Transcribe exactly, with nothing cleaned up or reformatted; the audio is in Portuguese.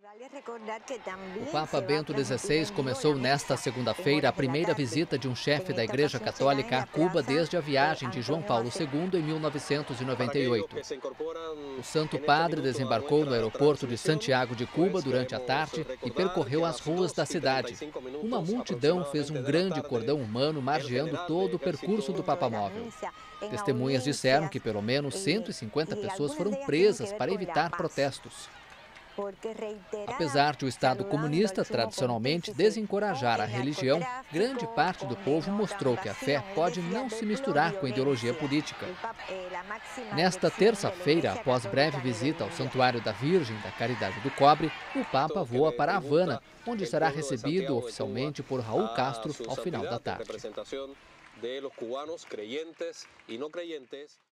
O Papa Bento dezesseis começou nesta segunda-feira a primeira visita de um chefe da Igreja Católica a Cuba desde a viagem de João Paulo segundo em mil novecentos e noventa e oito. O Santo Padre desembarcou no aeroporto de Santiago de Cuba durante a tarde e percorreu as ruas da cidade. Uma multidão fez um grande cordão humano margeando todo o percurso do papamóvel. Testemunhas disseram que pelo menos cento e cinquenta pessoas foram presas para evitar protestos. Apesar de o Estado comunista tradicionalmente desencorajar a religião, grande parte do povo mostrou que a fé pode não se misturar com a ideologia política. Nesta terça-feira, após breve visita ao Santuário da Virgem da Caridade do Cobre, o Papa voa para Havana, onde será recebido oficialmente por Raul Castro ao final da tarde.